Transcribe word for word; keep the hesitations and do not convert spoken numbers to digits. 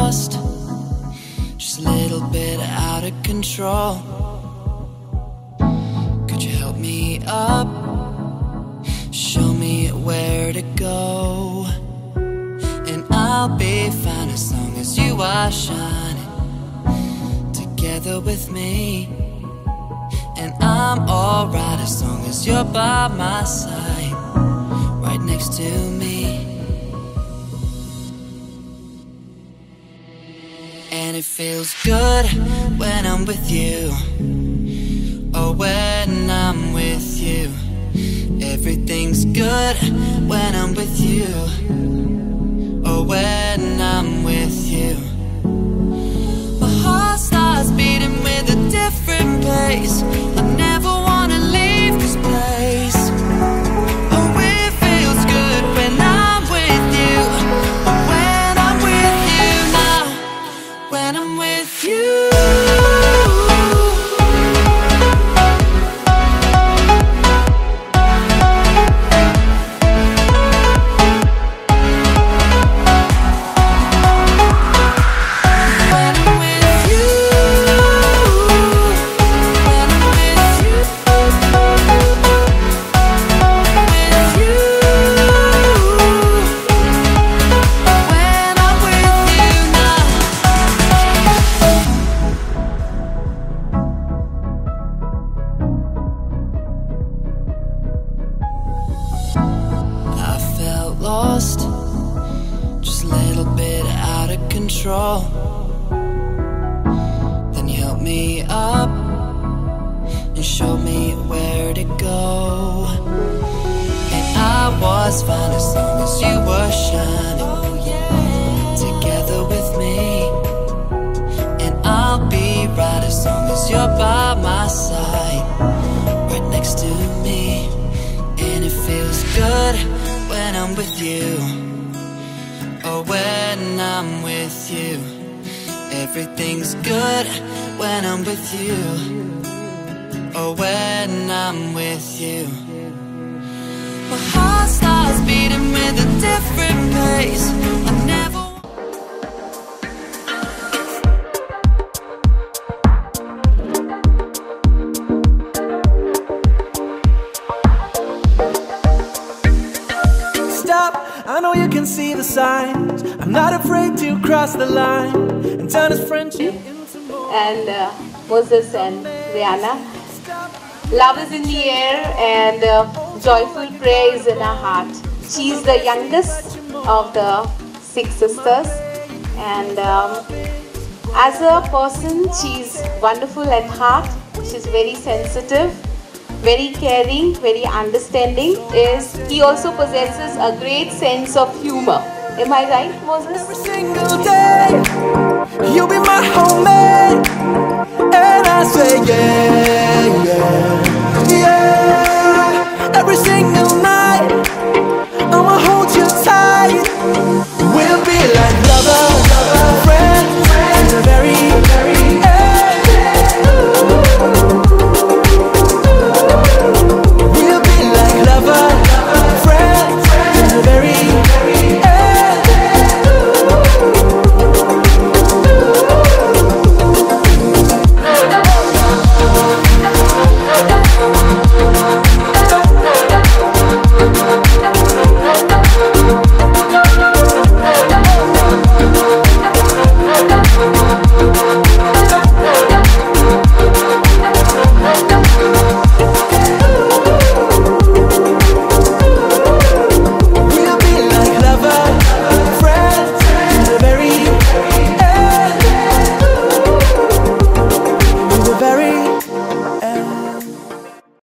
lost, just a little bit out of control. Could you help me up? Show me where to go, and I'll be fine as long as you are shining together with me. And I'm alright as long as you're by my side, right next to me. And it feels good when I'm with you, or when I'm with you. Everything's good when I'm with you, or when I'm with you. My heart starts beating with a different pace. I never wanna leave this place. Oh, it feels good when I'm with you, or when I'm with you now, when I'm with you. Lost, just a little bit out of control. Then you helped me up and showed me where to go. And I was fine as long as you were shining together with me. And I'll be right as long as you're by my side, right next to me. And it feels good when I'm with you, or when I'm with you. Everything's good when I'm with you, or when I'm with you. My heart starts beating with a different pace. I never I know you can see the signs. I'm not afraid to cross the line and turn this friendship into more. And uh, Moses and Rihanna. Love is in the air, and uh, joyful prayer is in her heart. She's the youngest of the six sisters, and um, as a person, she's wonderful at heart. She's very sensitive, very caring, very understanding. Is he also possesses a great sense of humor. Am I right, Moses? Every single day, you'll be my homemade, and I say yeah, yeah.